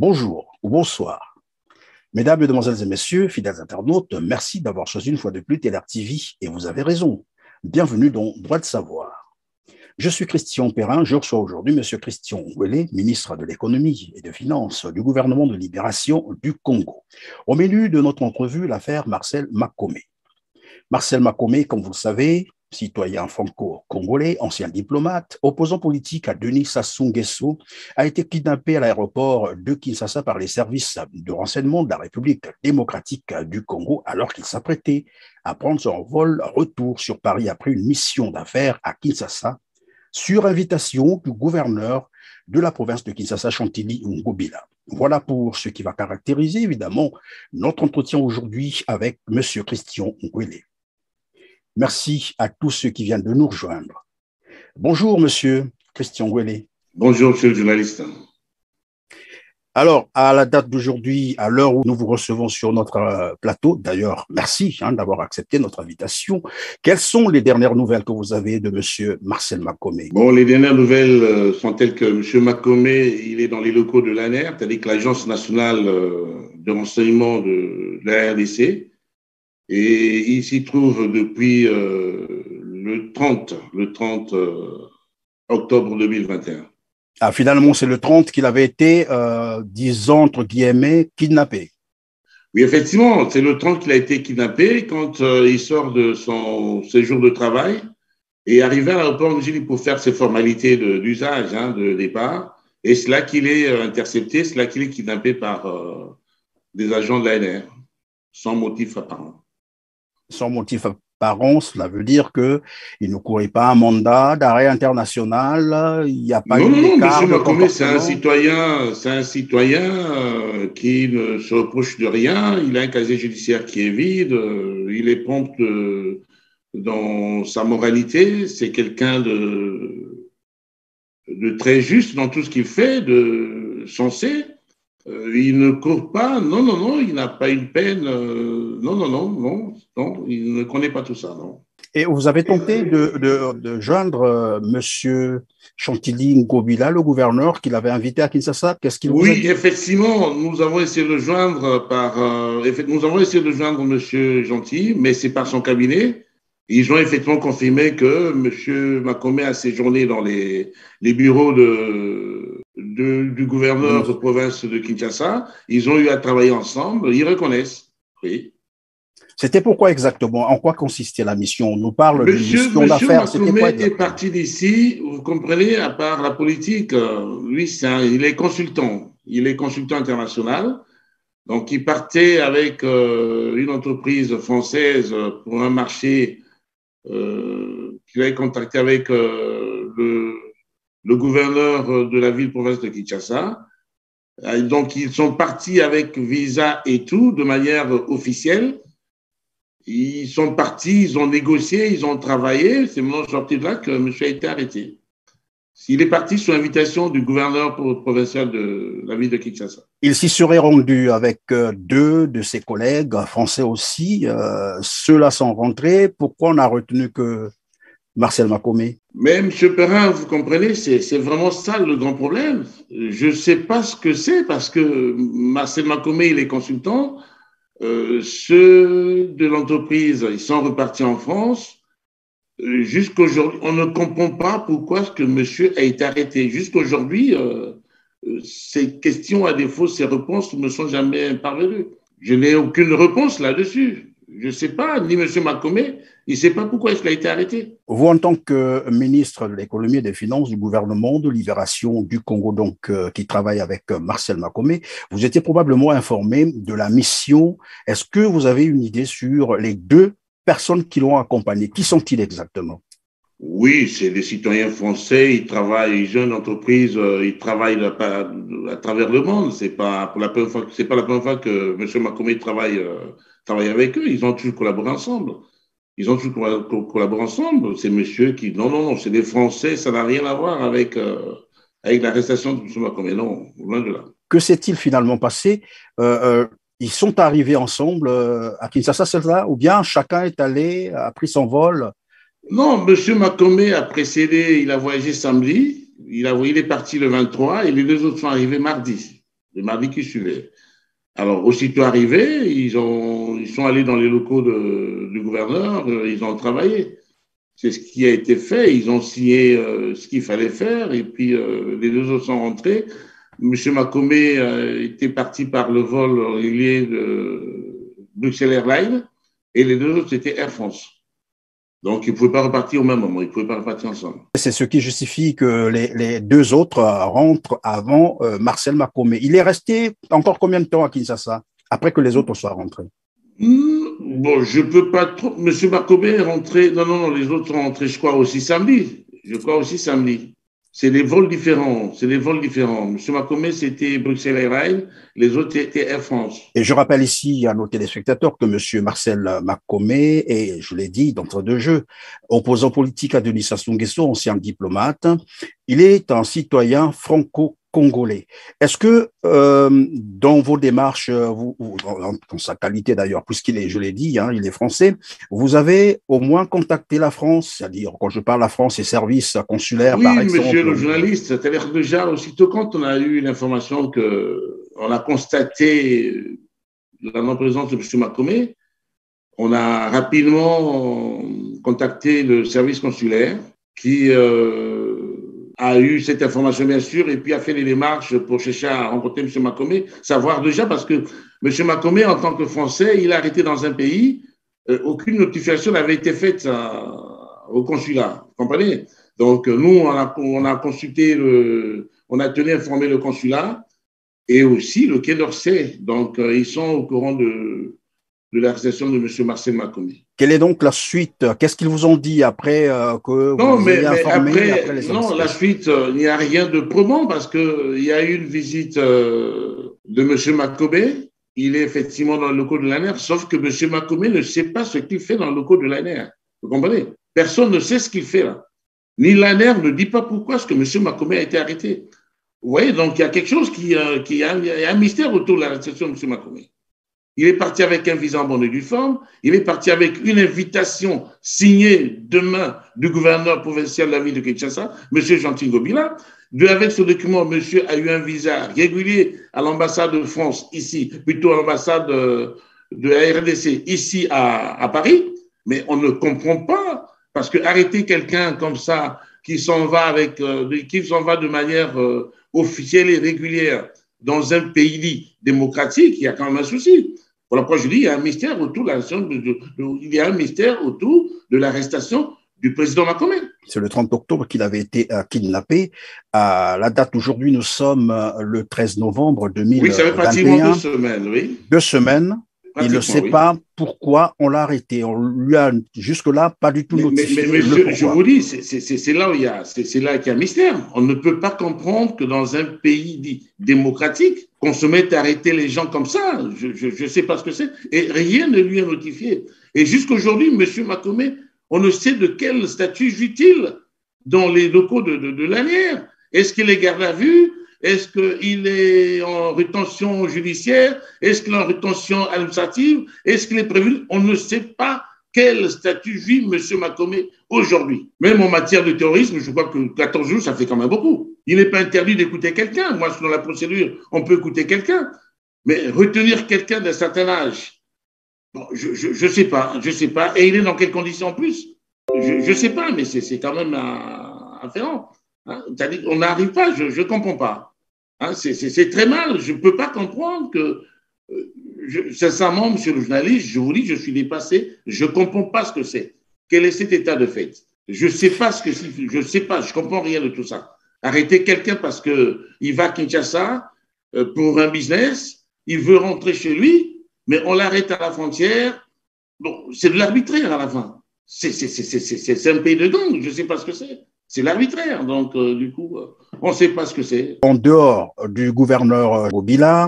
Bonjour ou bonsoir. Mesdames, Mesdemoiselles et Messieurs, fidèles internautes, merci d'avoir choisi une fois de plus TLR TV et vous avez raison. Bienvenue dans Droit de savoir. Je suis Christian Perrin, je reçois aujourd'hui M. Christian Ngwele, ministre de l'Économie et des Finances du gouvernement de libération du Congo. Au menu de notre entrevue, l'affaire Marcel Makome. Marcel Makome, comme vous le savez, citoyen franco-congolais, ancien diplomate, opposant politique à Denis Sassou Nguesso, a été kidnappé à l'aéroport de Kinshasa par les services de renseignement de la République démocratique du Congo alors qu'il s'apprêtait à prendre son vol retour sur Paris après une mission d'affaires à Kinshasa sur invitation du gouverneur de la province de Kinshasa, Chantilly Ngobila. Voilà pour ce qui va caractériser évidemment notre entretien aujourd'hui avec M. Christian Ngwele. Merci à tous ceux qui viennent de nous rejoindre. Bonjour, monsieur Christian Ngwele. Bonjour, monsieur le journaliste. Alors, à la date d'aujourd'hui, à l'heure où nous vous recevons sur notre plateau, d'ailleurs, merci d'avoir accepté notre invitation. Quelles sont les dernières nouvelles que vous avez de monsieur Marcel Makome? Bon, les dernières nouvelles sont telles que monsieur Makome, il est dans les locaux de l'ANR, c'est-à-dire que l'Agence nationale de renseignement de la RDC. Et il s'y trouve depuis le 30 octobre 2021. Ah, finalement, c'est le 30 qu'il avait été, disons, entre guillemets, kidnappé. Oui, effectivement, c'est le 30 qu'il a été kidnappé quand il sort de son séjour de travail et arrivé à l'aéroport pour faire ses formalités d'usage, de départ. Et c'est là qu'il est intercepté, c'est là qu'il est kidnappé par des agents de l'ANR, sans motif apparent. Sans motif apparent, cela veut dire qu'il ne courait pas un mandat d'arrêt international, il n'y a pas eu d'écart de comportement. M. Makome, c'est un citoyen qui ne se reproche de rien, il a un casier judiciaire qui est vide, il est prompt dans sa moralité, c'est quelqu'un de très juste dans tout ce qu'il fait, de sensé. Il ne court pas, non, il n'a pas une peine, non, il ne connaît pas tout ça, non. Et vous avez tenté de joindre monsieur Chantilly Ngobila, le gouverneur, qu'il avait invité à Kinshasa. Qu'est-ce qu'il vous a dit? Oui, effectivement, nous avons essayé de le joindre monsieur Gentil, mais c'est par son cabinet. Ils ont effectivement confirmé que monsieur Makome a séjourné dans les bureaux du gouverneur de province de Kinshasa. Ils ont eu à travailler ensemble, ils reconnaissent, oui. C'était pourquoi exactement? En quoi consistait la mission? On nous parle d'une mission d'affaires. Monsieur Makome est parti d'ici, vous comprenez, à part la politique. Lui, il est consultant. Il est consultant international. Donc, il partait avec une entreprise française pour un marché qu'il avait contacté avec le gouverneur de la ville-province de Kinshasa. Donc, ils sont partis avec visa et tout, de manière officielle. Ils sont partis, ils ont négocié, ils ont travaillé. C'est maintenant sorti de là que monsieur a été arrêté. Il est parti sous invitation du gouverneur provincial de la ville de Kinshasa. Il s'y serait rendu avec deux de ses collègues français aussi. Ceux-là sont rentrés. Pourquoi on n'a retenu que Marcel Makome? Mais M. Perrin, vous comprenez, c'est vraiment ça le grand problème. Je ne sais pas ce que c'est parce que Marcel Makome, il est consultant. Ceux de l'entreprise, ils sont repartis en France. Jusqu'aujourd'hui, on ne comprend pas pourquoi ce que monsieur a été arrêté. Jusqu'aujourd'hui, ces questions, à défaut, ces réponses ne me sont jamais parvenues. Je n'ai aucune réponse là-dessus. Je ne sais pas, ni M. Makome, il ne sait pas pourquoi il a été arrêté. Vous, en tant que ministre de l'Économie et des Finances du gouvernement de libération du Congo, donc qui travaille avec Marcel Makome, vous étiez probablement informé de la mission. Est-ce que vous avez une idée sur les deux personnes qui l'ont accompagné? Qui sont-ils exactement? Oui, c'est des citoyens français, ils travaillent, ils ont une entreprise, ils travaillent à travers le monde. C'est pas la première fois que M. Makome travaille avec eux. Ils ont toujours collaboré ensemble. C'est monsieur qui, non, c'est des Français, ça n'a rien à voir avec l'arrestation de M. Makome. Non, loin de là. Que s'est-il finalement passé? Ils sont arrivés ensemble à Kinshasa, c'est ça? Ou bien chacun est allé, a pris son vol? Non, M. Makome a précédé, il a voyagé samedi, il est parti le 23 et les deux autres sont arrivés mardi. le mardi qui suivait. Alors, aussitôt arrivés, ils sont allés dans les locaux du gouverneur, ils ont travaillé. C'est ce qui a été fait. Ils ont signé ce qu'il fallait faire et puis les deux autres sont rentrés. Monsieur Makomé était parti par le vol régulier de Bruxelles Airlines et les deux autres, c'était Air France. Donc, ils ne pouvaient pas repartir au même moment, ils ne pouvaient pas repartir ensemble. C'est ce qui justifie que les deux autres rentrent avant Marcel Makomé. Il est resté encore combien de temps à Kinshasa après que les autres soient rentrés? Bon, je ne peux pas trop. Monsieur Makomé est rentré. Non, les autres sont rentrés, je crois, aussi samedi. C'est des vols différents. Monsieur Makomé, c'était Bruxelles Airlines, les autres étaient Air France. Et je rappelle ici à nos téléspectateurs que monsieur Marcel Makomé est, je l'ai dit d'entrée de jeu, opposant politique à Denis Sassou Nguesso, ancien diplomate. Il est un citoyen franco-congolais. Est-ce que dans vos démarches, dans sa qualité d'ailleurs, puisqu'il est, je l'ai dit, hein, il est français, vous avez au moins contacté la France, c'est-à-dire quand je parle la France, ses services consulaires, oui, par exemple. Monsieur le journaliste, c'est-à-dire déjà aussitôt quand on a eu l'information on a constaté la non-présence de M. Makomé, on a rapidement contacté le service consulaire qui a eu cette information, bien sûr, et puis a fait les démarches pour chercher à rencontrer M. Makomé, savoir déjà, parce que M. Makomé, en tant que Français, il a arrêté dans un pays, aucune notification n'avait été faite au consulat, vous comprenez? Donc, nous, on a consulté, on a tenu à informer le consulat et aussi le Quai d'Orsay. Donc, ils sont au courant de l'arrestation de M. Marcel Makomé. Quelle est donc la suite? Qu'est-ce qu'ils vous ont dit après que non, vous mais informé après les non, la suite, il n'y a rien de probant parce qu'il y a eu une visite de M. Makomé. Il est effectivement dans le locaux de l'ANR, sauf que M. Makomé ne sait pas ce qu'il fait dans le locaux de l'ANR. Vous comprenez? Personne ne sait ce qu'il fait là. Ni l'ANR ne dit pas pourquoi est-ce que M. Makomé a été arrêté. Vous voyez, donc il y a quelque chose il y a un mystère autour de l'arrestation de M. Makomé. Il est parti avec un visa en bonne et due forme. Il est parti avec une invitation signée demain du gouverneur provincial de la ville de Kinshasa, M. Gentil Ngobila. Avec ce document, monsieur a eu un visa régulier à l'ambassade de France, ici, plutôt à l'ambassade de la RDC, ici à Paris. Mais on ne comprend pas, parce que arrêter quelqu'un comme ça, qui s'en va de manière officielle et régulière dans un pays démocratique, il y a quand même un souci. Voilà pourquoi je dis qu'il y a un mystère autour de l'arrestation du président Makomé. C'est le 30 octobre qu'il avait été kidnappé. À la date d'aujourd'hui, nous sommes le 13 novembre 2021. Oui, ça fait pratiquement 2 semaines, oui. 2 semaines. Il ne sait pas pourquoi on l'a arrêté. On lui a jusque-là pas du tout notifié. Mais je vous dis, c'est là où il y a un mystère. On ne peut pas comprendre que dans un pays dit démocratique, qu'on se mette à arrêter les gens comme ça. Je ne sais pas ce que c'est. Et rien ne lui est notifié. Et jusqu'aujourd'hui, M. Makomé, on ne sait de quel statut joue-t-il dans les locaux de l'ANR. Est-ce qu'il est garde à vue? Est-ce qu'il est en rétention judiciaire? Est-ce qu'il est en rétention administrative? Est-ce qu'il est prévu? On ne sait pas quel statut vit M. Makomé aujourd'hui. Même en matière de terrorisme, je crois que 14 jours, ça fait quand même beaucoup. Il n'est pas interdit d'écouter quelqu'un. Moi, selon la procédure, on peut écouter quelqu'un. Mais retenir quelqu'un d'un certain âge, bon, je sais pas. Et il est dans quelles conditions en plus? Je ne sais pas, mais c'est quand même afférent. Hein? On n'arrive pas, je ne comprends pas. Hein, c'est très mal. Je ne peux pas comprendre que, sincèrement, monsieur le journaliste, je vous dis, je suis dépassé. Je ne comprends pas ce que c'est. Quel est cet état de fait? Je ne sais pas ce que c'est. Je ne sais pas. Je ne comprends rien de tout ça. Arrêter quelqu'un parce qu'il va à Kinshasa pour un business, il veut rentrer chez lui, mais on l'arrête à la frontière. Bon, c'est de l'arbitraire à la fin. C'est un pays de gang. Je ne sais pas ce que c'est. C'est l'arbitraire, donc du coup, on ne sait pas ce que c'est. En dehors du gouverneur Ngobila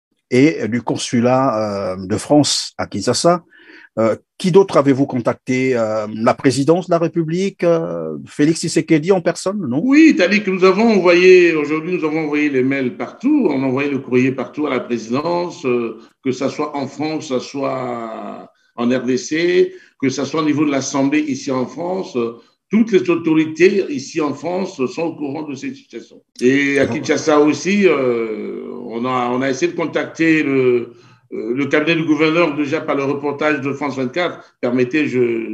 et du consulat de France à Kinshasa, qui d'autre avez-vous contacté? La présidence de la République, Félix Tshisekedi en personne, non? Oui, c'est-à-dire que nous avons envoyé les mails partout, on a envoyé le courrier partout à la présidence, que ce soit en France, que ce soit en RDC, que ce soit au niveau de l'Assemblée ici en France. toutes les autorités ici en France sont au courant de cette situation. Et à Kinshasa aussi, on a essayé de contacter le cabinet du gouverneur déjà par le reportage de France 24. Permettez,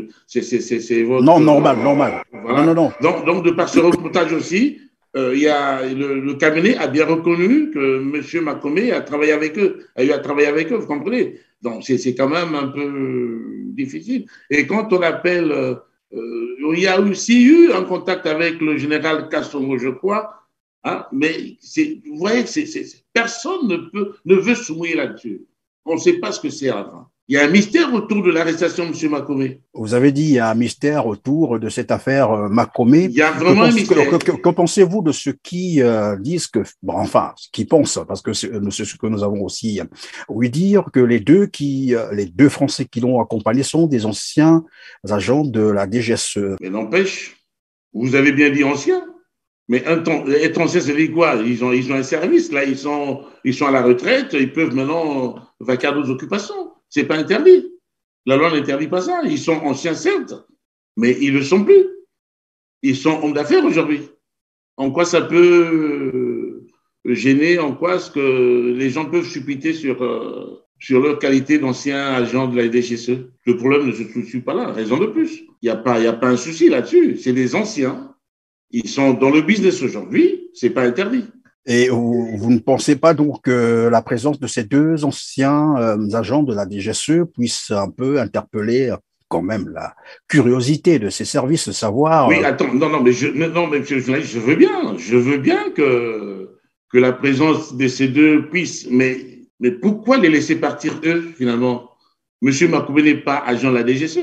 c'est votre... Non, normal. Voilà. Non. Donc, de par ce reportage aussi, il y a le cabinet a bien reconnu que M. Makome a travaillé avec eux, vous comprenez? Donc, c'est quand même un peu difficile. Et quand on appelle... il y a aussi eu un contact avec le général Kassongo, je crois, hein, mais vous voyez, personne ne veut se mouiller là-dessus. On ne sait pas ce que c'est avant. Il y a un mystère autour de l'arrestation de M. Makome. Vous avez dit qu'il y a un mystère autour de cette affaire Makome. Il y a vraiment un mystère. Que pensez-vous de ceux qui disent que, bon, enfin, qui pensent, parce que c'est ce que nous avons aussi ouï dire, que les deux Français qui l'ont accompagné sont des anciens agents de la DGSE. Mais n'empêche, vous avez bien dit anciens. Mais être ancien, c'est dit quoi? Ils ont un service, là, ils sont à la retraite, ils peuvent maintenant vaquer à d'autres occupations. C'est pas interdit. La loi n'interdit pas ça. Ils sont anciens, certes, mais ils ne le sont plus. Ils sont hommes d'affaires aujourd'hui. En quoi ça peut gêner? En quoi est-ce que les gens peuvent supputer sur leur qualité d'anciens agents de la DGSE? Le problème ne se situe pas là. Raison de plus. Il n'y a pas un souci là-dessus. C'est des anciens. Ils sont dans le business aujourd'hui. C'est pas interdit. Et vous ne pensez pas donc que la présence de ces deux anciens agents de la DGSE puisse un peu interpeller quand même la curiosité de ces services de savoir... Oui, attends, non, monsieur le journaliste, je veux bien que la présence de ces deux puisse, mais pourquoi les laisser partir eux, finalement? Monsieur Makome n'est pas agent de la DGSE.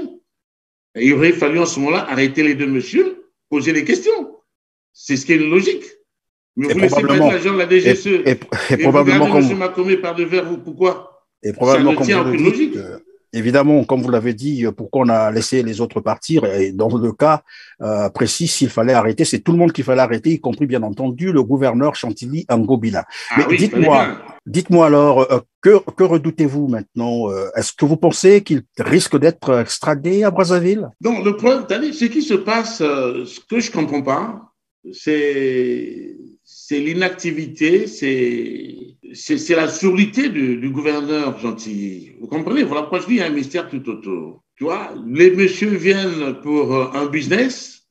Il aurait fallu en ce moment-là arrêter les deux messieurs, poser des questions. C'est ce qui est logique. Mais vous laissez pas l'agent de la DGSE et probablement vous regardez M. Makome par devers vous, pourquoi? Et probablement, ça ne tient aucune logique. Évidemment, comme vous l'avez dit, pourquoi on a laissé les autres partir? Et dans le cas précis, s'il fallait arrêter, c'est tout le monde qu'il fallait arrêter, y compris bien entendu le gouverneur Chantilly Ngobila. Mais oui, dites-moi alors, que redoutez-vous maintenant? Est-ce que vous pensez qu'il risque d'être extradé à Brazzaville? Non, le problème, ce qui se passe, ce que je comprends pas, c'est l'inactivité, c'est la surdité du gouverneur Chantilly. Vous comprenez? Voilà pourquoi je dis qu'il y a un mystère tout autour. Tu vois, les messieurs viennent pour un business,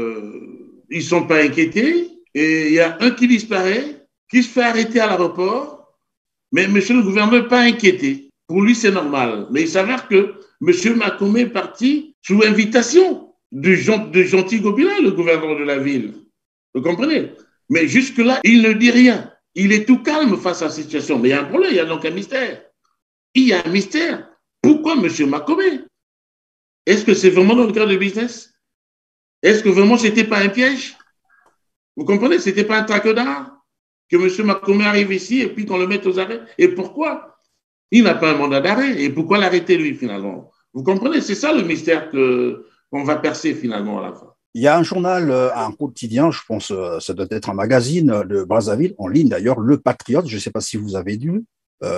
ils sont pas inquiétés, et il y a un qui disparaît, qui se fait arrêter à l'aéroport, mais monsieur le gouverneur n'est pas inquiété. Pour lui, c'est normal. Mais il s'avère que monsieur Makome est parti sous invitation de Gentil Gobila, le gouverneur de la ville. Vous comprenez? Mais jusque-là, il ne dit rien. Il est tout calme face à la situation. Mais il y a un problème, il y a donc un mystère. Il y a un mystère. Pourquoi M. Makome? Est-ce que c'est vraiment dans le cadre du business? Est-ce que vraiment ce n'était pas un piège? Vous comprenez? Ce n'était pas un traquenard que M. Makome arrive ici et puis qu'on le mette aux arrêts. Et pourquoi? Il n'a pas un mandat d'arrêt. Et pourquoi l'arrêter lui finalement? Vous comprenez? C'est ça le mystère qu'on va percer finalement à la fin. Il y a un journal, un quotidien, je pense, ça doit être un magazine de Brazzaville, en ligne d'ailleurs, Le Patriote, je ne sais pas si vous avez lu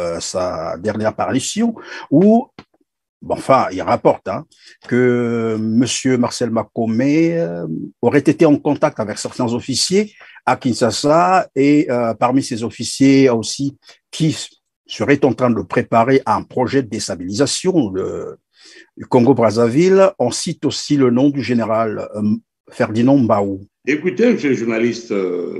sa dernière parution, où, bon, enfin, il rapporte que M. Marcel Makome aurait été en contact avec certains officiers à Kinshasa et parmi ces officiers aussi qui seraient en train de préparer un projet de déstabilisation du Congo-Brazzaville. On cite aussi le nom du général Ferdinand Mbaou. Écoutez, monsieur le journaliste,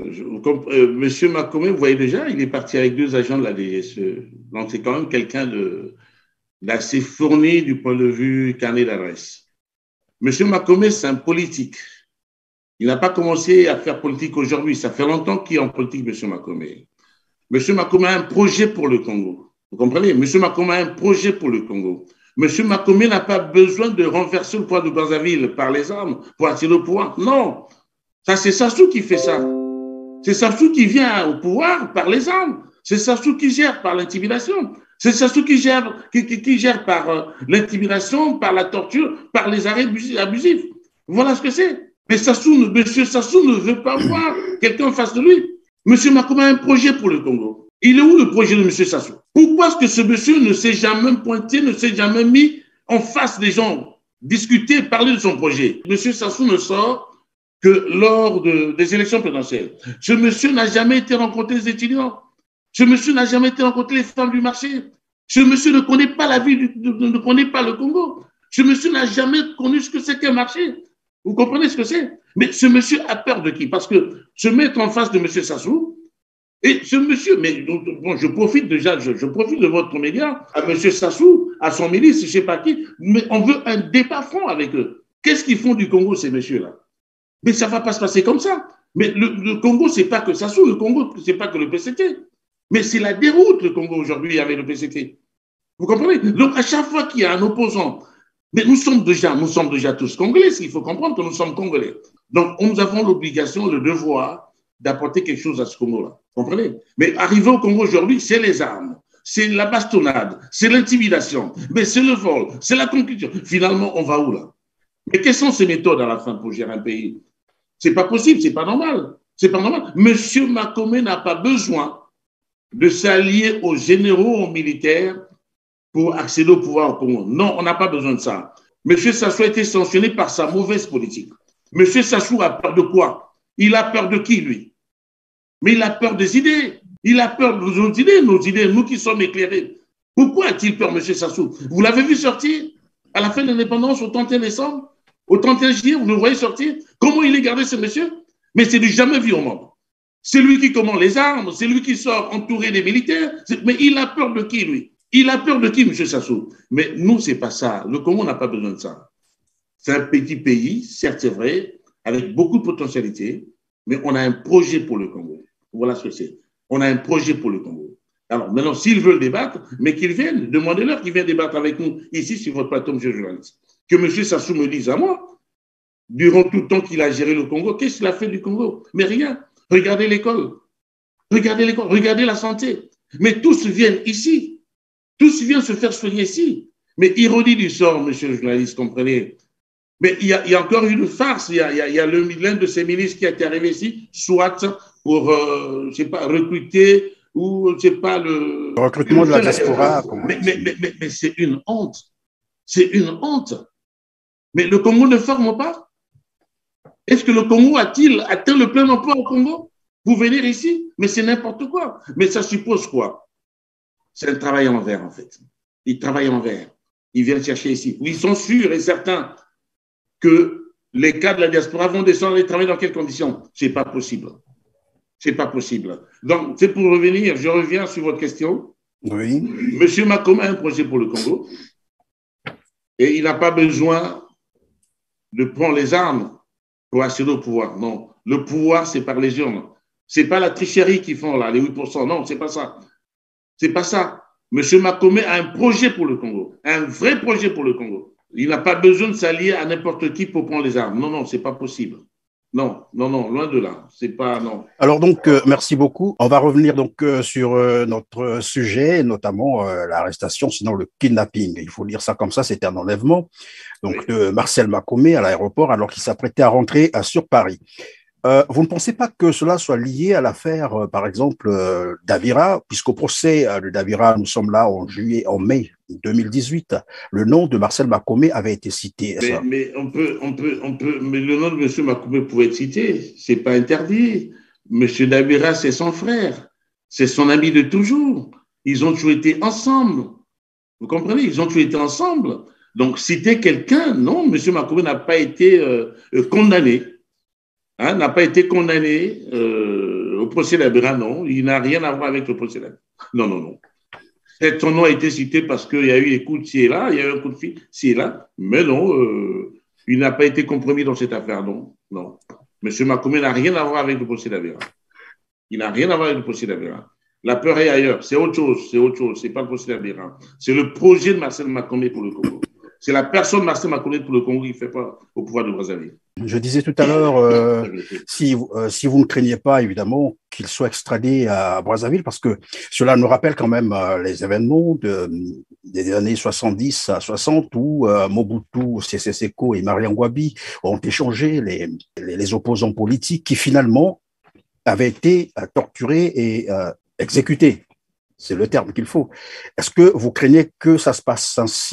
monsieur Makome, vous voyez déjà, il est parti avec deux agents de la DGSE. Donc, c'est quand même quelqu'un d'assez fourni du point de vue carnet d'adresse. Monsieur Makome, c'est un politique. Il n'a pas commencé à faire politique aujourd'hui. Ça fait longtemps qu'il est en politique, monsieur Makome. Monsieur Makome a un projet pour le Congo. Vous comprenez? Monsieur Makome a un projet pour le Congo. Monsieur Makome n'a pas besoin de renverser le pouvoir de Brazzaville par les armes pour attirer le pouvoir. Non, ça c'est Sassou qui fait ça. C'est Sassou qui vient au pouvoir par les armes. C'est Sassou qui gère par l'intimidation. C'est Sassou qui gère par l'intimidation, par la torture, par les arrêts abusifs. Voilà ce que c'est. Mais monsieur Sassou ne veut pas voir quelqu'un en face de lui. Monsieur Makome a un projet pour le Congo. Il est où le projet de M. Sassou? Pourquoi est-ce que ce monsieur ne s'est jamais pointé, ne s'est jamais mis en face des gens discuter, parler de son projet. Monsieur Sassou ne sort que lors des élections présidentielles. Ce monsieur n'a jamais été rencontrer les étudiants. Ce monsieur n'a jamais été rencontrer les femmes du marché. Ce monsieur ne connaît pas la vie, ne connaît pas le Congo. Ce monsieur n'a jamais connu ce que c'est qu'un marché. Vous comprenez ce que c'est? Mais ce monsieur a peur de qui? Parce que se mettre en face de monsieur Sassou, et ce monsieur, mais bon, je profite déjà, je profite de votre média, à monsieur Sassou, à son ministre, je ne sais pas qui, mais on veut un débat franc avec eux. Qu'est-ce qu'ils font du Congo, ces messieurs-là? Mais ça ne va pas se passer comme ça. Mais le Congo, ce n'est pas que Sassou, le Congo, ce n'est pas que le PCT. Mais c'est la déroute, le Congo, aujourd'hui, avec le PCT. Vous comprenez? Donc, à chaque fois qu'il y a un opposant, mais nous sommes déjà tous Congolais, il faut comprendre que nous sommes Congolais. Donc, nous avons l'obligation, le devoir d'apporter quelque chose à ce Congo-là. Vous comprenez? Mais arriver au Congo aujourd'hui, c'est les armes, c'est la bastonnade, c'est l'intimidation, mais c'est le vol, c'est la conclusion. Finalement, on va où là? Mais quelles sont ces méthodes à la fin pour gérer un pays? C'est pas possible, c'est pas normal. C'est pas normal. Monsieur Makome n'a pas besoin de s'allier aux généraux, aux militaires pour accéder au pouvoir au Congo. Non, on n'a pas besoin de ça. Monsieur Sassou a été sanctionné par sa mauvaise politique. Monsieur Sassou a peur de quoi? Il a peur de qui, lui? Mais il a peur des idées. Il a peur de nos idées, nous qui sommes éclairés. Pourquoi a-t-il peur, monsieur Sassou? Vous l'avez vu sortir à la fin de l'indépendance, au 31 décembre, au 31 juillet, vous le voyez sortir? Comment il est gardé, ce monsieur? Mais c'est du jamais vu au monde. C'est lui qui commande les armes, c'est lui qui sort entouré des militaires. Mais il a peur de qui, lui? Il a peur de qui, monsieur Sassou? Mais nous, c'est pas ça. Le Congo n'a pas besoin de ça. C'est un petit pays, certes, c'est vrai, avec beaucoup de potentialités, mais on a un projet pour le Congo. Voilà ce que c'est. On a un projet pour le Congo. Alors, maintenant, s'ils veulent débattre, mais qu'ils viennent, demandez-leur qu'ils viennent débattre avec nous ici sur votre plateau, monsieur le journaliste. Que monsieur Sassou me dise à moi, durant tout le temps qu'il a géré le Congo, qu'est-ce qu'il a fait du Congo? Mais rien. Regardez l'école. Regardez l'école. Regardez la santé. Mais tous viennent ici. Tous viennent se faire soigner ici. Mais ironie du sort, monsieur le journaliste, comprenez? Mais il y a encore une farce. Il y a l'un de ces ministres qui est arrivé ici, soit pour, je sais pas, recruter ou, je sais pas, le recrutement de la diaspora. Mais c'est une honte. C'est une honte. Mais le Congo ne forme pas. Est-ce que le Congo a-t-il atteint le plein emploi au Congo pour venir ici? Mais c'est n'importe quoi. Mais ça suppose quoi? C'est un travail en vert, en fait. Ils travaillent en vert. Ils viennent chercher ici. Ils sont sûrs et certains que les cas de la diaspora vont descendre et travailler dans quelles conditions? C'est pas possible. C'est pas possible. Donc, c'est pour revenir, je reviens sur votre question. Oui. Monsieur Makome a un projet pour le Congo et il n'a pas besoin de prendre les armes pour accéder au pouvoir. Non, le pouvoir, c'est par les urnes. C'est pas la tricherie qu'ils font là, les 8%. Non, c'est pas ça. C'est pas ça. Monsieur Makome a un projet pour le Congo, un vrai projet pour le Congo. Il n'a pas besoin de s'allier à n'importe qui pour prendre les armes. Non, non, c'est pas possible. Non, non, non, loin de là. C'est pas, non. Alors donc, merci beaucoup. On va revenir donc sur notre sujet, notamment l'arrestation, sinon le kidnapping. Il faut dire ça comme ça, c'était un enlèvement. Donc, oui. De Marcel Makome à l'aéroport alors qu'il s'apprêtait à rentrer sur Paris. Vous ne pensez pas que cela soit lié à l'affaire, par exemple, Davira, puisqu'au procès de Davira, nous sommes là en mai 2018, le nom de Marcel Makome avait été cité. Mais mais le nom de M. Makome pouvait être cité, c'est pas interdit. M. Davira, c'est son frère, c'est son ami de toujours. Ils ont toujours été ensemble. Vous comprenez? Ils ont toujours été ensemble. Donc, citer quelqu'un, non, M. Makome n'a pas été condamné. N'a pas été condamné au procès d'Abira, non. Il n'a rien à voir avec le procès d'Abira. Non, non, non. Son nom a été cité parce qu'il y a eu écoute ci et là, il y a eu un coup de fil ci et là, mais non, il n'a pas été compromis dans cette affaire, non. Non. M. Makome n'a rien à voir avec le procès d'Abira. Il n'a rien à voir avec le procès d'Abira. La peur est ailleurs, c'est autre chose, c'est pas le procès d'Abira. C'est le projet de Marcel Makome pour le Congo. C'est la personne Marcel Makome pour le Congo qui fait pas au pouvoir de Brazzaville. Je disais tout à l'heure, si vous ne craignez pas, évidemment, qu'il soit extradé à Brazzaville, parce que cela nous rappelle quand même les événements des années 70 à 60 où Mobutu, Sese Seko et Mariam Ngouabi ont échangé les opposants politiques qui finalement avaient été torturés et exécutés. C'est le terme qu'il faut. Est-ce que vous craignez que ça se passe ainsi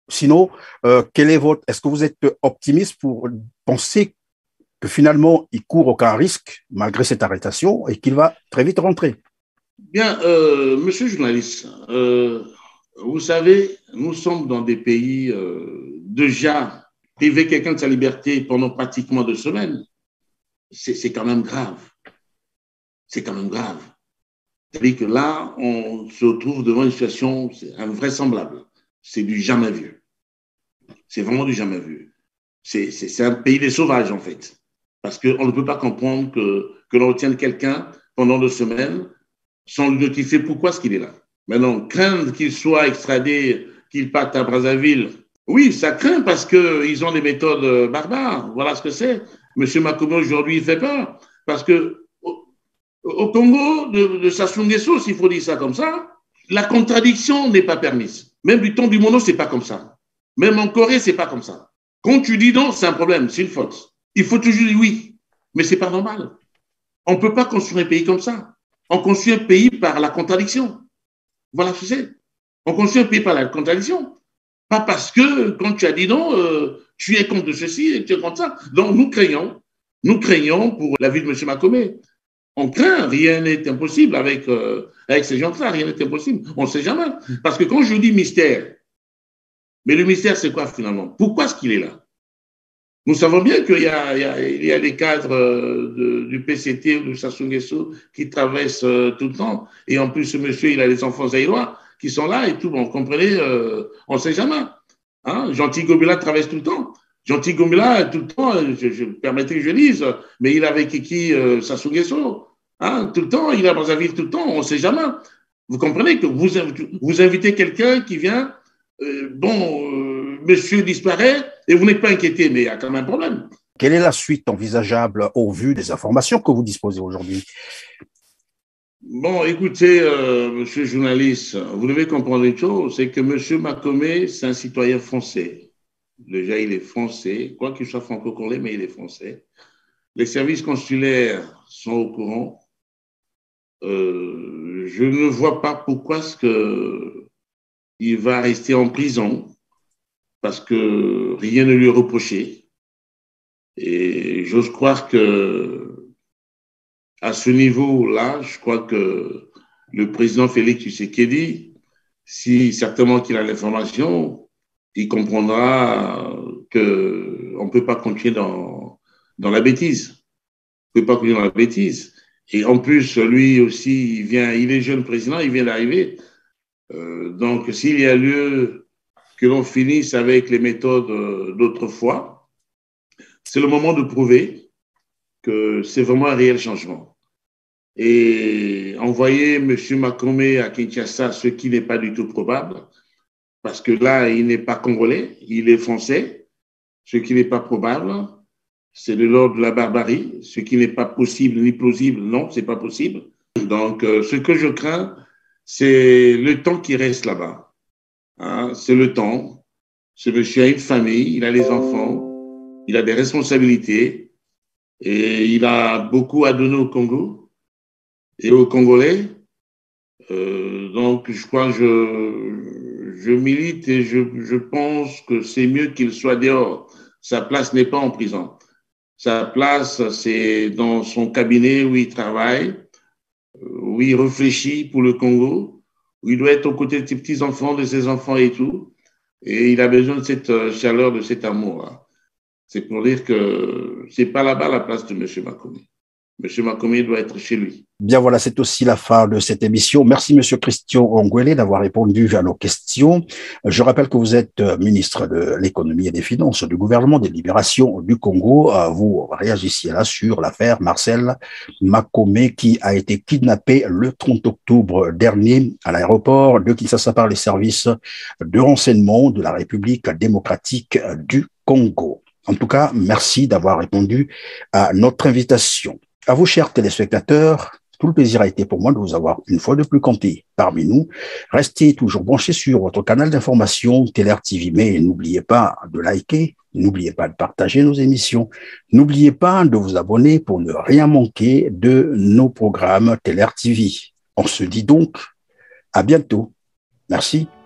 Sinon, est-ce que vous êtes optimiste pour penser que finalement, il court aucun risque malgré cette arrestation et qu'il va très vite rentrer? Bien, monsieur le journaliste, vous savez, nous sommes dans des pays déjà priver quelqu'un de sa liberté pendant pratiquement 2 semaines. C'est quand même grave. C'est quand même grave. C'est-à-dire que là, on se retrouve devant une situation invraisemblable. C'est du jamais vu. C'est vraiment du jamais vu. C'est un pays des sauvages, en fait. Parce qu'on ne peut pas comprendre que l'on retienne quelqu'un pendant 2 semaines sans lui notifier pourquoi est-ce qu'il est là. Maintenant, craindre qu'il soit extradé, qu'il parte à Brazzaville, oui, ça craint parce qu'ils ont des méthodes barbares. Voilà ce que c'est. Monsieur Makome, aujourd'hui, il fait peur. Parce que au Congo, de Sassou Nguesso, s'il faut dire ça comme ça, la contradiction n'est pas permise. Même du temps du mono, c'est pas comme ça. Même en Corée, c'est pas comme ça. Quand tu dis non, c'est un problème, c'est une faute. Il faut toujours dire oui, mais c'est pas normal. On ne peut pas construire un pays comme ça. On construit un pays par la contradiction. Voilà ce que c'est. On construit un pays par la contradiction. Pas parce que quand tu as dit non, tu es contre ceci et tu es contre ça. Donc nous craignons pour la vie de M. Makome. On craint, rien n'est impossible avec ces gens-là, rien n'est impossible. On ne sait jamais. Parce que quand je dis mystère, mais le mystère, c'est quoi finalement? Pourquoi est-ce qu'il est là? Nous savons bien qu'il y a des cadres du PCT ou de Sassou Nguesso qui traversent tout le temps. Et en plus, ce monsieur, il a des enfants zaïrois qui sont là et tout. Bon, comprenez, on ne sait jamais. Hein? Gentil Gomila traverse tout le temps. Gentil Gomila, tout le temps, je permettez que je lise, mais il est avec qui Sassou Nguesso. Hein? Tout le temps, il est à Brazzaville tout le temps, on ne sait jamais. Vous comprenez que vous invitez quelqu'un qui vient, monsieur disparaît, et vous n'êtes pas inquiété, mais il y a quand même un problème. Quelle est la suite envisageable au vu des informations que vous disposez aujourd'hui? Bon, écoutez, monsieur le journaliste, vous devez comprendre une chose, c'est que monsieur Makome, c'est un citoyen français. Déjà, il est français, quoi qu'il soit franco-congolais, mais il est français. Les services consulaires sont au courant. Je ne vois pas pourquoi est-ce qu'il va rester en prison, parce que rien ne lui est reproché. Et j'ose croire que à ce niveau-là, je crois que le président Félix Tshisekedi, si certainement qu'il a l'information, il comprendra qu'on ne peut pas continuer dans la bêtise. On ne peut pas continuer dans la bêtise. Et en plus, lui aussi, il est jeune président, il vient d'arriver. Donc, s'il y a lieu que l'on finisse avec les méthodes d'autrefois, c'est le moment de prouver que c'est vraiment un réel changement. Et envoyer M. Makome à Kinshasa, ce qui n'est pas du tout probable, parce que là, il n'est pas congolais, il est français, ce qui n'est pas probable, c'est de l'ordre de la barbarie, ce qui n'est pas possible ni plausible, non, c'est pas possible. Donc, ce que je crains, c'est le temps qui reste là-bas. Hein, c'est le temps. Ce monsieur a une famille, il a des enfants, il a des responsabilités et il a beaucoup à donner au Congo et aux Congolais. Donc, je crois que je milite et je pense que c'est mieux qu'il soit dehors. Sa place n'est pas en prison. Sa place, c'est dans son cabinet où il travaille, où il réfléchit pour le Congo, où il doit être aux côtés de ses petits-enfants, de ses enfants et tout. Et il a besoin de cette chaleur, de cet amour. C'est pour dire que ce n'est pas là-bas la place de M. Makome. M. Makome doit être chez lui. Bien voilà, c'est aussi la fin de cette émission. Merci M. Christian Ongwele d'avoir répondu à nos questions. Je rappelle que vous êtes ministre de l'économie et des finances du gouvernement des libérations du Congo. Vous réagissiez là sur l'affaire Marcel Makome qui a été kidnappé le 30 octobre dernier à l'aéroport de Kinshasa par les services de renseignement de la République démocratique du Congo. En tout cas, merci d'avoir répondu à notre invitation. À vous, chers téléspectateurs, tout le plaisir a été pour moi de vous avoir une fois de plus compté parmi nous. Restez toujours branchés sur votre canal d'information TLR TV, mais n'oubliez pas de liker, n'oubliez pas de partager nos émissions, n'oubliez pas de vous abonner pour ne rien manquer de nos programmes TLR TV. On se dit donc à bientôt. Merci.